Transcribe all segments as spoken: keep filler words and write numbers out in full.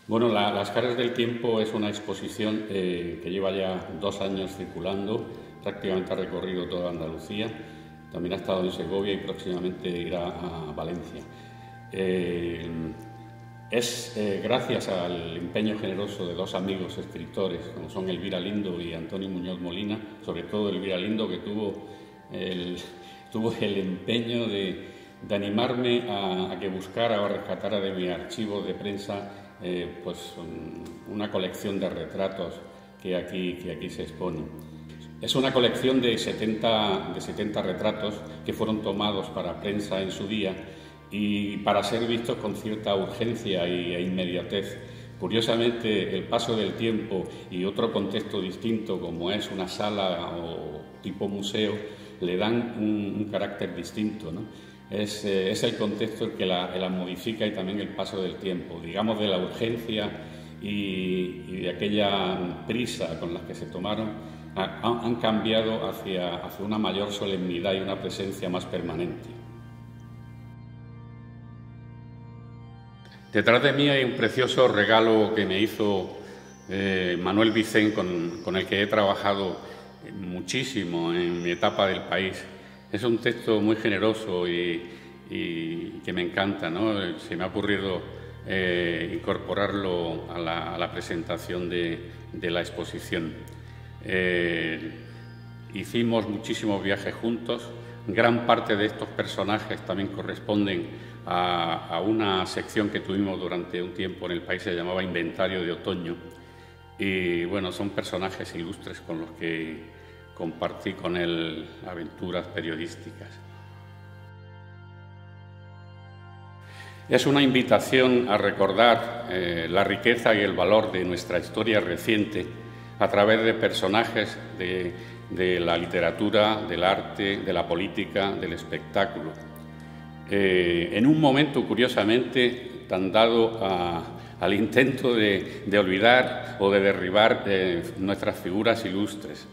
Bueno, la- Las caras del tiempo es una exposición eh, que lleva ya dos años circulando, prácticamente ha recorrido toda Andalucía, también ha estado en Segovia y próximamente irá a Valencia. Eh, es eh, gracias al empeño generoso de dos amigos escritores, como son Elvira Lindo y Antonio Muñoz Molina, sobre todo Elvira Lindo, que tuvo el, tuvo el empeño de, de animarme a, a que buscara o rescatara de mi archivo de prensa eh, pues, una colección de retratos que aquí, que aquí se exponen. Es una colección de setenta, de setenta retratos que fueron tomados para prensa en su día y para ser vistos con cierta urgencia e inmediatez. Curiosamente, el paso del tiempo y otro contexto distinto, como es una sala o tipo museo, le dan un, un carácter distinto, ¿no? Es, eh, es el contexto el que la, la modifica y también el paso del tiempo, digamos de la urgencia y, y de aquella prisa con la que se tomaron, ha, han cambiado hacia, hacia una mayor solemnidad y una presencia más permanente. Detrás de mí hay un precioso regalo que me hizo eh, Manuel Vicent, con, con el que he trabajado muchísimo en mi etapa del país. Es un texto muy generoso y, y que me encanta, ¿no? Se me ha ocurrido eh, incorporarlo a la, a la presentación de, de la exposición. Eh, hicimos muchísimos viajes juntos. Gran parte de estos personajes también corresponden a, a una sección que tuvimos durante un tiempo en el país, se llamaba Inventario de Otoño. Y bueno, son personajes ilustres con los que compartí con él aventuras periodísticas. Es una invitación a recordar eh, la riqueza y el valor de nuestra historia reciente a través de personajes de, de la literatura, del arte, de la política, del espectáculo. Eh, en un momento, curiosamente, tan dado a, al intento de, de olvidar o de derribar eh, nuestras figuras ilustres.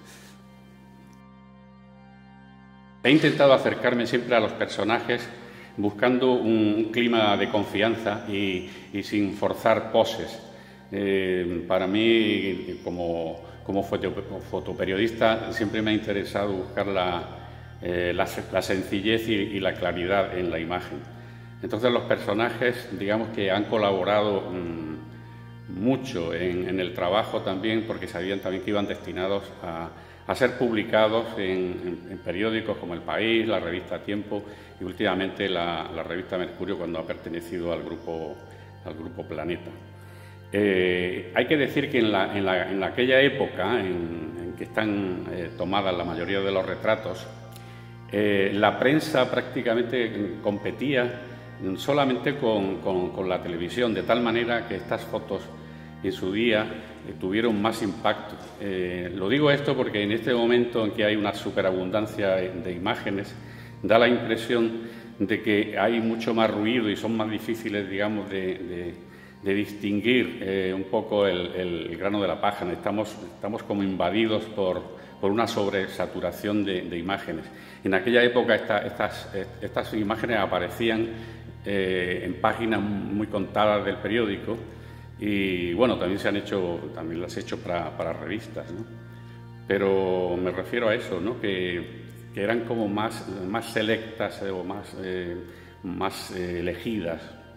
He intentado acercarme siempre a los personajes buscando un clima de confianza y, y sin forzar poses. Eh, para mí, como, como fotoperiodista, siempre me ha interesado buscar la, eh, la, la sencillez y, y la claridad en la imagen. Entonces los personajes, digamos que han colaborado mmm, mucho en, en el trabajo también, porque sabían también que iban destinados a a ser publicados en, en, en periódicos como El País, la revista Tiempo y últimamente la, la revista Mercurio, cuando ha pertenecido al grupo, al grupo Planeta. Eh, hay que decir que en, la, en, la, en aquella época en, en que están eh, tomadas la mayoría de los retratos, eh, la prensa prácticamente competía solamente con, con, con la televisión, de tal manera que estas fotos en su día eh, tuvieron más impacto. Eh, lo digo esto porque en este momento en que hay una superabundancia de imágenes, da la impresión de que hay mucho más ruido y son más difíciles, digamos, de, de, de distinguir eh, un poco el, el grano de la paja. Estamos, estamos como invadidos por, por una sobresaturación de, de imágenes. En aquella época esta, estas, estas imágenes aparecían eh, en páginas muy contadas del periódico. Y bueno, también se han hecho, también las he hecho para, para revistas, ¿no? Pero me refiero a eso, ¿no? Que, que eran como más, más selectas eh, o más, eh, más eh, elegidas.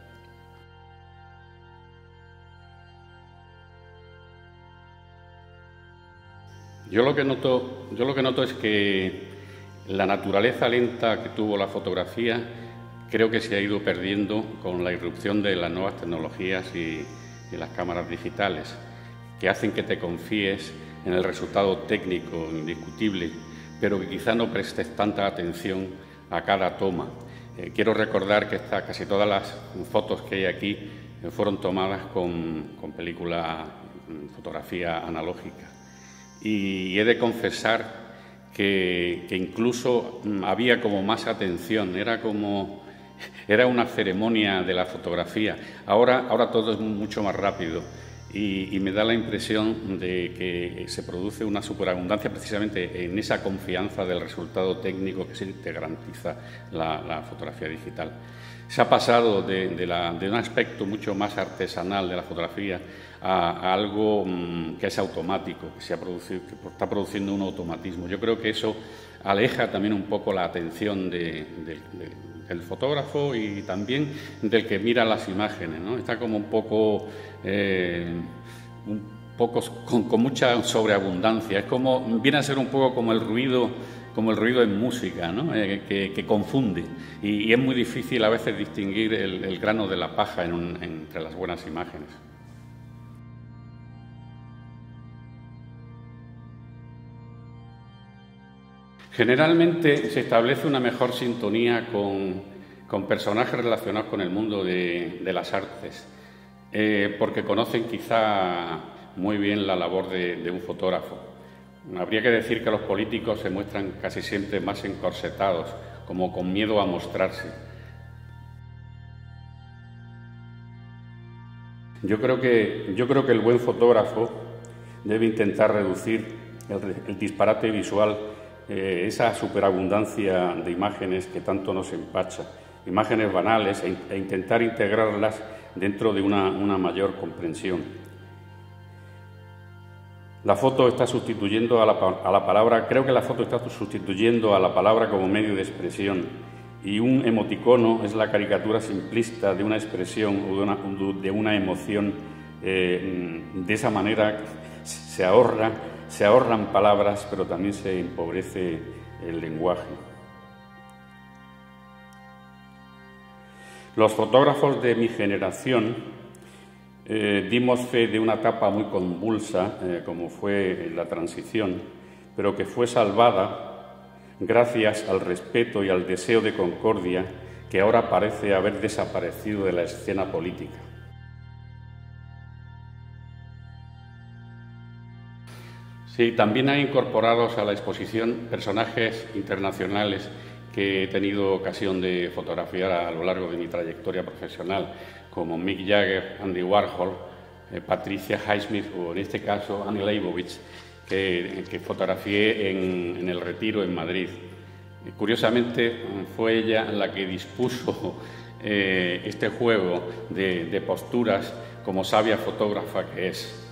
Yo lo que noto, yo lo que noto es que la naturaleza lenta que tuvo la fotografía creo que se ha ido perdiendo con la irrupción de las nuevas tecnologías y y las cámaras digitales, que hacen que te confíes en el resultado técnico indiscutible, pero que quizá no prestes tanta atención a cada toma. Eh, quiero recordar que esta, casi todas las fotos que hay aquí eh, fueron tomadas con, con película, fotografía analógica. Y he de confesar que, que incluso había como más atención, era como... Era una ceremonia de la fotografía. Ahora, ahora todo es mucho más rápido y, y me da la impresión de que se produce una superabundancia precisamente en esa confianza del resultado técnico que sí te garantiza la, la fotografía digital. Se ha pasado de, de, la, de un aspecto mucho más artesanal de la fotografía a, a algo mmm, que es automático, que, se ha producido, que está produciendo un automatismo. Yo creo que eso aleja también un poco la atención de, de, de, del fotógrafo y también del que mira las imágenes, ¿no? Está como un poco, eh, un poco con, con mucha sobreabundancia. Es como, viene a ser un poco como el ruido, como el ruido en música, ¿no? eh, que, que confunde y, y es muy difícil a veces distinguir el, el grano de la paja en un, entre las buenas imágenes. Generalmente se establece una mejor sintonía con, con personajes relacionados con el mundo de, de las artes, eh, porque conocen quizá muy bien la labor de, de un fotógrafo. Habría que decir que los políticos se muestran casi siempre más encorsetados, como con miedo a mostrarse. Yo creo que, yo creo que el buen fotógrafo debe intentar reducir el, el disparate visual, eh, esa superabundancia de imágenes que tanto nos empacha, imágenes banales, e, e intentar integrarlas dentro de una, una mayor comprensión. La foto está sustituyendo a la, a la palabra, creo que la foto está sustituyendo a la palabra como medio de expresión, y un emoticono es la caricatura simplista de una expresión o de una, de una emoción. Eh, de esa manera se ahorra, se ahorran palabras, pero también se empobrece el lenguaje. Los fotógrafos de mi generación Eh, dimos fe de una etapa muy convulsa, eh, como fue la transición, pero que fue salvada gracias al respeto y al deseo de concordia que ahora parece haber desaparecido de la escena política. Sí, también hay incorporados a la exposición personajes internacionales que he tenido ocasión de fotografiar a lo largo de mi trayectoria profesional, como Mick Jagger, Andy Warhol, eh, Patricia Highsmith o en este caso Annie Leibovitz, que, que fotografié en, en el Retiro en Madrid. Eh, curiosamente fue ella la que dispuso eh, este juego de, de posturas como sabia fotógrafa que es.